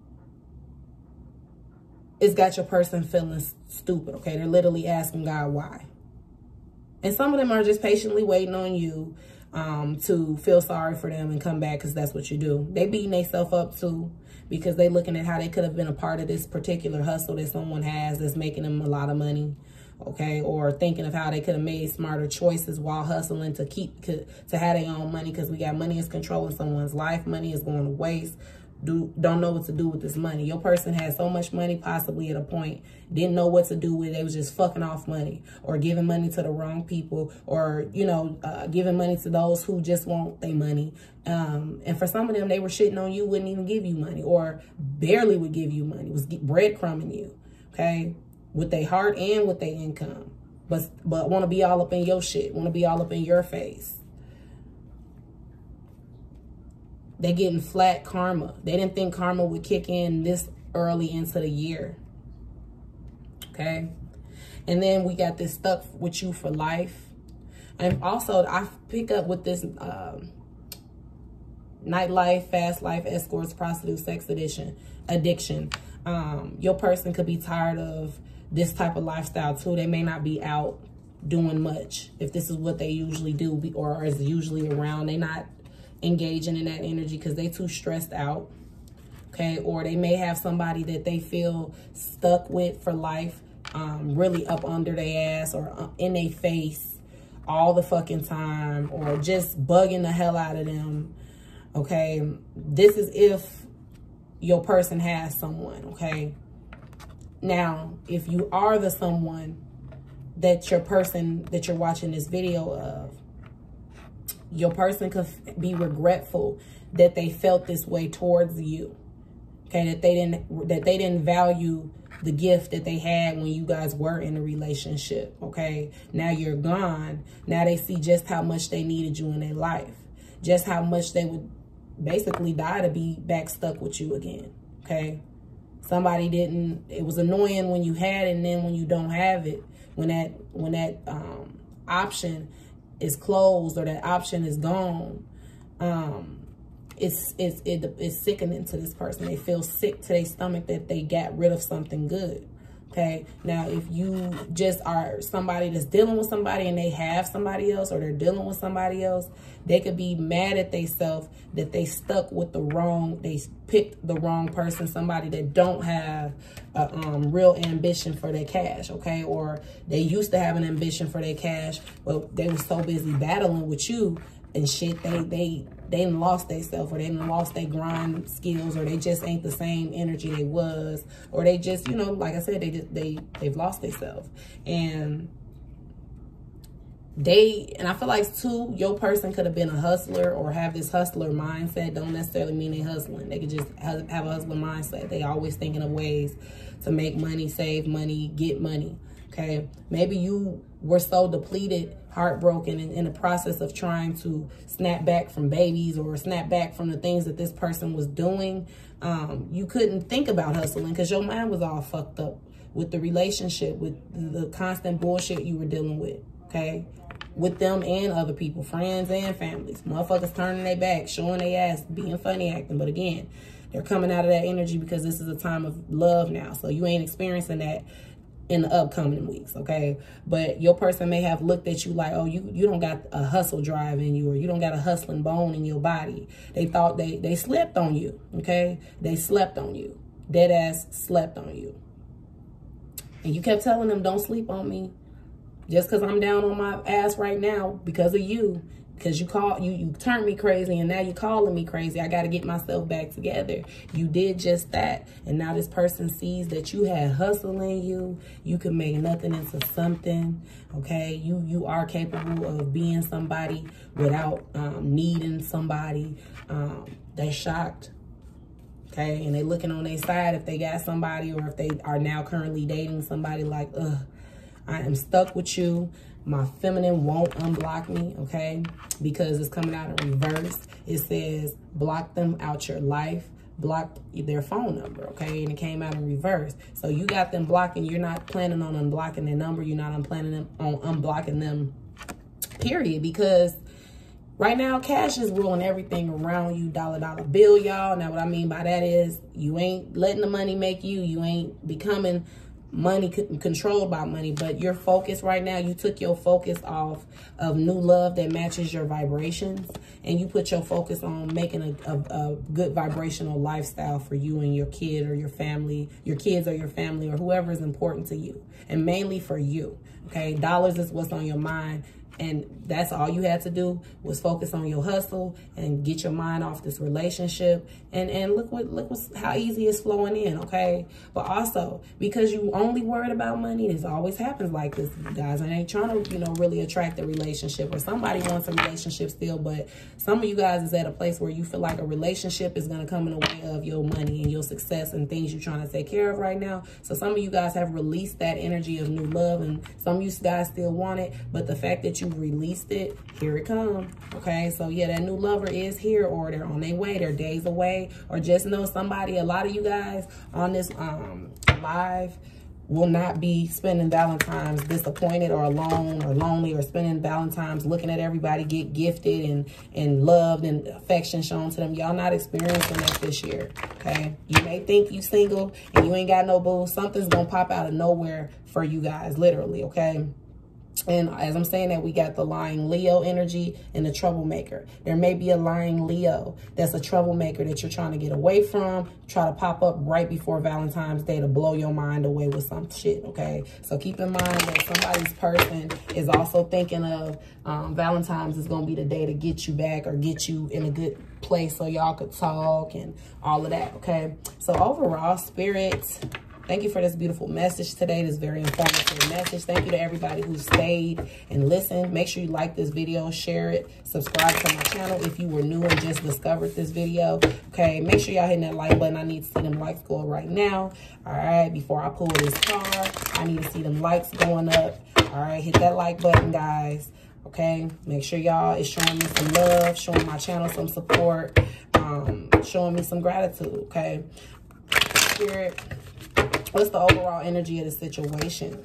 Speaker 2: it's got your person feeling stupid. Okay, they're literally asking God why. And some of them are just patiently waiting on you um, to feel sorry for them and come back, because that's what you do. They beating themselves up too, because they looking at how they could have been a part of this particular hustle that someone has that's making them a lot of money, okay? Or thinking of how they could have made smarter choices while hustling to keep, to have their own money, because we got money is controlling someone's life. Money is going to waste. do don't know what to do with this money. Your person had so much money, possibly at a point, didn't know what to do with it. They was just fucking off money or giving money to the wrong people, or, you know, uh, giving money to those who just want their money. Um, and for some of them, they were shitting on you, wouldn't even give you money, or barely would give you money, was breadcrumbing you, okay, with their heart and with their income. But, but want to be all up in your shit, want to be all up in your face. They getting flat karma. They didn't think karma would kick in this early into the year. Okay. And then we got this stuck with you for life. And also I pick up with this um, nightlife, fast life, escorts, prostitute, sex addiction, addiction. Um, your person could be tired of this type of lifestyle too. They may not be out doing much if this is what they usually do or is usually around. They not engaging in that energy because they too stressed out, okay? Or they may have somebody that they feel stuck with for life, um, really up under their ass or in their face all the fucking time, or just bugging the hell out of them, okay? This is if your person has someone, okay? Now, if you are the someone that your person that you're watching this video of, your person could be regretful that they felt this way towards you. Okay, that they didn't that they didn't value the gift that they had when you guys were in a relationship. Okay, now you're gone. Now they see just how much they needed you in their life, just how much they would basically die to be back stuck with you again. Okay, somebody didn't. It was annoying when you had it, and then when you don't have it, when that when that um, option is closed or that option is gone, um, it's, it's, it, it's sickening to this person. They feel sick to their stomach that they got rid of something good, okay? Now, if you just are somebody that's dealing with somebody and they have somebody else, or they're dealing with somebody else, they could be mad at themselves that they stuck with the wrong, they picked the wrong person, somebody that don't have a um, real ambition for their cash, okay? Or they used to have an ambition for their cash, but they were so busy battling with you and shit, they they they done lost themselves, or they done lost their grind skills, or they just ain't the same energy they was, or they just, you know, like I said, they just, they they've lost themselves. And they, and I feel like too, your person could have been a hustler or have this hustler mindset. Don't necessarily mean they hustling. They could just have, have a hustler mindset. They always thinking of ways to make money, save money, get money. Okay, maybe you were so depleted, heartbroken, in, in the process of trying to snap back from babies or snap back from the things that this person was doing. Um, you couldn't think about hustling because your mind was all fucked up with the relationship, with the constant bullshit you were dealing with, okay? With them and other people, friends and families. Motherfuckers turning their back, showing their ass, being funny acting. But again, they're coming out of that energy because this is a time of love now. So you ain't experiencing that in the upcoming weeks, okay? But your person may have looked at you like, oh, you you don't got a hustle drive in you, or you don't got a hustling bone in your body. They thought they, they slept on you, okay? They slept on you. Dead ass slept on you. And you kept telling them, don't sleep on me. Just because I'm down on my ass right now because of you. Because you call you you turned me crazy, and now you're calling me crazy. I got to get myself back together. You did just that. And now this person sees that you had hustle in you. You can make nothing into something. Okay. You you are capable of being somebody without um, needing somebody. Um, they're shocked. Okay. And they looking on their side if they got somebody, or if they are now currently dating somebody, like, ugh, I am stuck with you. My feminine won't unblock me, okay? Because it's coming out in reverse. It says block them out your life, block their phone number, okay? And it came out in reverse. So you got them blocking. You're not planning on unblocking their number. You're not planning on unblocking them, period. Because right now, cash is ruling everything around you. Dollar, dollar bill, y'all. Now, what I mean by that is you ain't letting the money make you. You ain't becoming money controlled by money, but your focus right now, you took your focus off of new love that matches your vibrations, and you put your focus on making a, a, a good vibrational lifestyle for you and your kid or your family, your kids or your family, or whoever is important to you, and mainly for you. Okay, dollars is what's on your mind. And that's all you had to do was focus on your hustle and get your mind off this relationship. And and look what look what's, how easy it's flowing in, okay? But also, because you only worried about money, this always happens like this, you guys. I ain't trying to, you know, really attract a relationship, or somebody wants a relationship still, but some of you guys is at a place where you feel like a relationship is going to come in the way of your money and your success and things you're trying to take care of right now. So some of you guys have released that energy of new love, and some of you guys still want it, but the fact that you released it, here it comes, okay? So yeah, that new lover is here, or they're on their way, they're days away, or just know somebody, a lot of you guys on this um live will not be spending Valentine's disappointed or alone or lonely, or spending Valentine's looking at everybody get gifted and and loved and affection shown to them. Y'all not experiencing that this year, okay? You may think you single and you ain't got no boo. Something's gonna pop out of nowhere for you guys, literally, okay? And as I'm saying that, we got the lying Leo energy and the troublemaker. There may be a lying Leo that's a troublemaker that you're trying to get away from, try to pop up right before Valentine's Day to blow your mind away with some shit, okay? So keep in mind that somebody's person is also thinking of um, Valentine's is going to be the day to get you back or get you in a good place so y'all could talk and all of that, okay? So overall, spirits, thank you for this beautiful message today, this very informative message. Thank you to everybody who stayed and listened. Make sure you like this video, share it, subscribe to my channel if you were new and just discovered this video. Okay, make sure y'all hitting that like button. I need to see them likes go right now. All right, before I pull this card, I need to see them likes going up. All right, hit that like button, guys. Okay, make sure y'all is showing me some love, showing my channel some support, um, showing me some gratitude, okay? Spirit, what's the overall energy of the situation?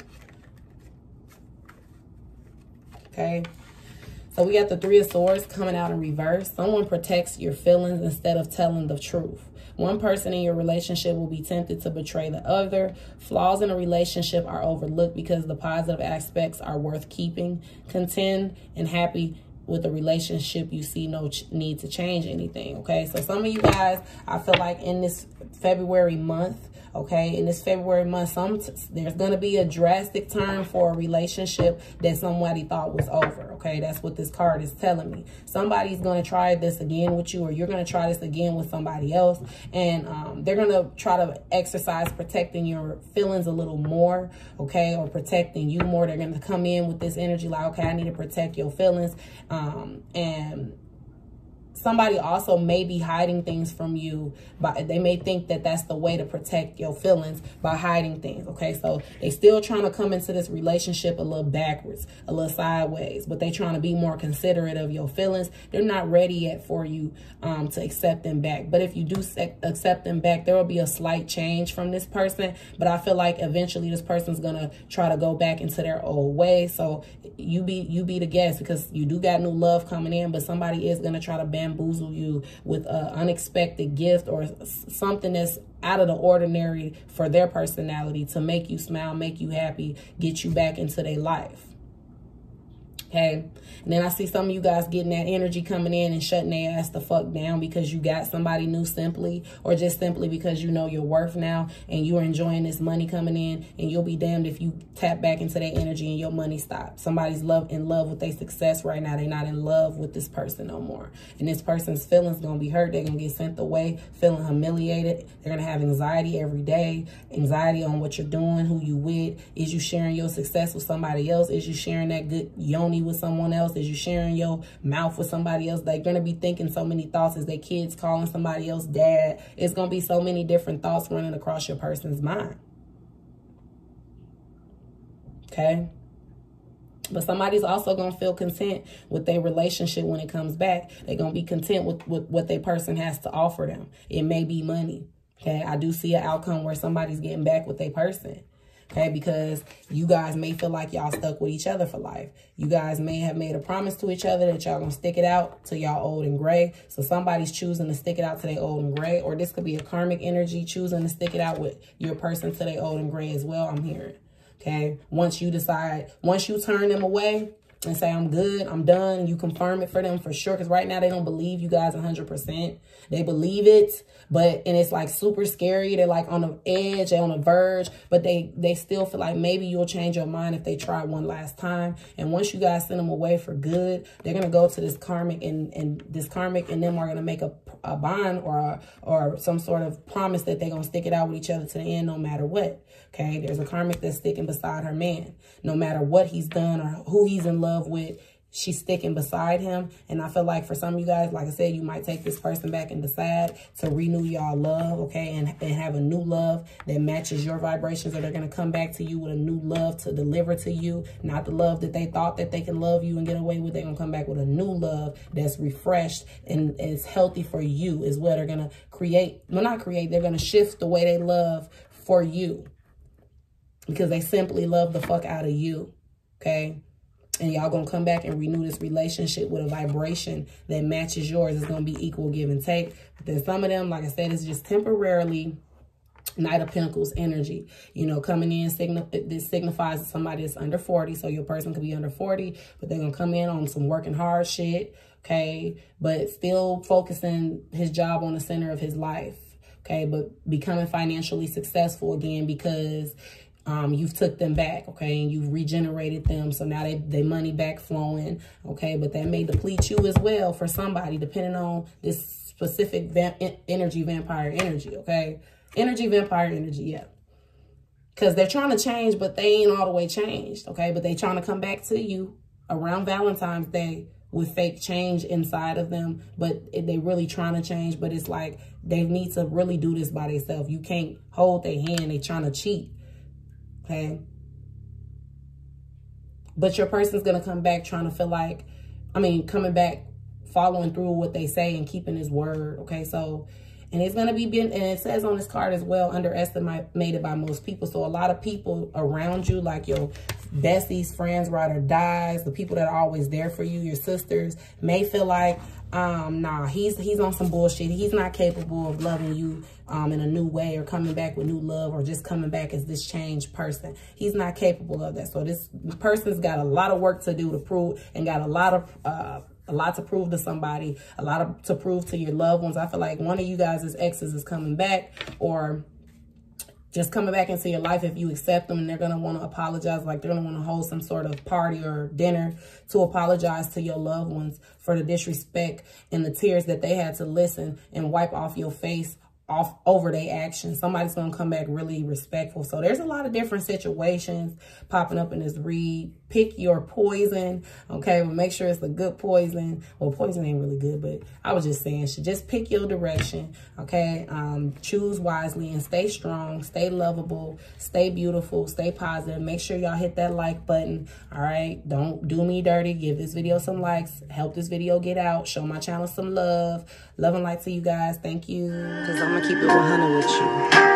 Speaker 2: Okay. So we got the Three of Swords coming out in reverse. Someone protects your feelings instead of telling the truth. One person in your relationship will be tempted to betray the other. Flaws in a relationship are overlooked because the positive aspects are worth keeping. Content and happy with a relationship, you see no ch need to change anything, okay? So some of you guys, I feel like in this February month, okay, in this February month, some there's going to be a drastic turn for a relationship that somebody thought was over, okay? That's what this card is telling me. Somebody's going to try this again with you, or you're going to try this again with somebody else, and um, they're going to try to exercise protecting your feelings a little more, okay, or protecting you more. They're going to come in with this energy like, okay, I need to protect your feelings, um, and somebody also may be hiding things from you, but they may think that that's the way to protect your feelings, by hiding things, okay? So they still trying to come into this relationship a little backwards, a little sideways, but they trying to be more considerate of your feelings. They're not ready yet for you um, to accept them back. But if you do accept them back, there will be a slight change from this person. But I feel like eventually this person's going to try to go back into their old ways. So you be, you be the guest, because you do got new love coming in, but somebody is going to try to ban bamboozle you with an unexpected gift or something that's out of the ordinary for their personality to make you smile, make you happy, get you back into their life. Okay. And then I see some of you guys getting that energy coming in and shutting their ass the fuck down because you got somebody new, simply, or just simply because you know your worth now and you're enjoying this money coming in, and you'll be damned if you tap back into their energy and your money stops. Somebody's love in love with their success right now. They're not in love with this person no more. And this person's feelings going to be hurt. They're going to get sent away, feeling humiliated. They're going to have anxiety every day, anxiety on what you're doing, who you with. Is you sharing your success with somebody else? Is you sharing that good yoni with someone else? Is you sharing your mouth with somebody else? They're going to be thinking so many thoughts. Is their kids calling somebody else dad? It's going to be so many different thoughts running across your person's mind. Okay? But somebody's also going to feel content with their relationship when it comes back. They're going to be content with, with what their person has to offer them. It may be money. Okay? I do see an outcome where somebody's getting back with their person. Okay, because you guys may feel like y'all stuck with each other for life. You guys may have made a promise to each other that y'all gonna stick it out till y'all old and gray. So somebody's choosing to stick it out till they old and gray, or this could be a karmic energy choosing to stick it out with your person till they old and gray as well, I'm hearing. Okay, once you decide, once you turn them away, and say, I'm good, I'm done. You confirm it for them for sure. Because right now they don't believe you guys one hundred percent. They believe it, but, and it's like super scary. They're like on the edge, they're on the verge, but they, they still feel like maybe you'll change your mind if they try one last time. And once you guys send them away for good, they're going to go to this karmic, and, and this karmic and them are going to make a, a bond or, a, or some sort of promise that they're going to stick it out with each other to the end no matter what. Okay, there's a karmic that's sticking beside her man. No matter what he's done or who he's in love with, she's sticking beside him. And I feel like for some of you guys, like I said, you might take this person back and decide to renew y'all love, okay, and, and have a new love that matches your vibrations, or they're going to come back to you with a new love to deliver to you. Not the love that they thought that they can love you and get away with. They're going to come back with a new love that's refreshed and is healthy for you is what they're going to create. Well, not create. They're going to shift the way they love for you, because they simply love the fuck out of you, okay? And y'all gonna come back and renew this relationship with a vibration that matches yours. It's gonna be equal give and take. But then some of them, like I said, it's just temporarily Knight of Pentacles energy. You know, coming in, signif this signifies somebody that's under forty. So your person could be under forty, but they're gonna come in on some working hard shit, okay? But still focusing his job on the center of his life, okay? But becoming financially successful again because Um, you've took them back, okay, and you've regenerated them, so now they, they money back flowing, okay, but that may deplete you as well for somebody, depending on this specific vamp energy, vampire energy, okay, energy, vampire energy, yeah, because they're trying to change, but they ain't all the way changed, okay, but they trying to come back to you around Valentine's Day with fake change inside of them, but they really trying to change, but it's like they need to really do this by themselves. You can't hold their hand, they trying to cheat. Okay. But your person's going to come back trying to feel like, I mean, coming back, following through what they say and keeping his word. Okay. So, and it's going to be, and it says on this card as well, underestimated by most people. So a lot of people around you, like your besties, friends, ride or dies, the people that are always there for you, your sisters, may feel like, um, nah, he's, he's on some bullshit. He's not capable of loving you, um, in a new way, or coming back with new love, or just coming back as this changed person. He's not capable of that. So this person's got a lot of work to do to prove, and got a lot of, uh, a lot to prove to somebody, a lot of, to prove to your loved ones. I feel like one of you guys' exes is coming back, or just coming back into your life if you accept them, and they're going to want to apologize. Like they're going to want to hold some sort of party or dinner to apologize to your loved ones for the disrespect and the tears that they had to listen and wipe off your face off over their actions. Somebody's going to come back really respectful. So there's a lot of different situations popping up in this read. Pick your poison, okay? But make sure it's a good poison. Well, poison ain't really good, but I was just saying, should just pick your direction, okay? Um, choose wisely and stay strong, stay lovable, stay beautiful, stay positive. Make sure y'all hit that like button, all right? Don't do me dirty. Give this video some likes. Help this video get out. Show my channel some love. Love and light to you guys. Thank you. Because I'm going to keep it one hundred with you.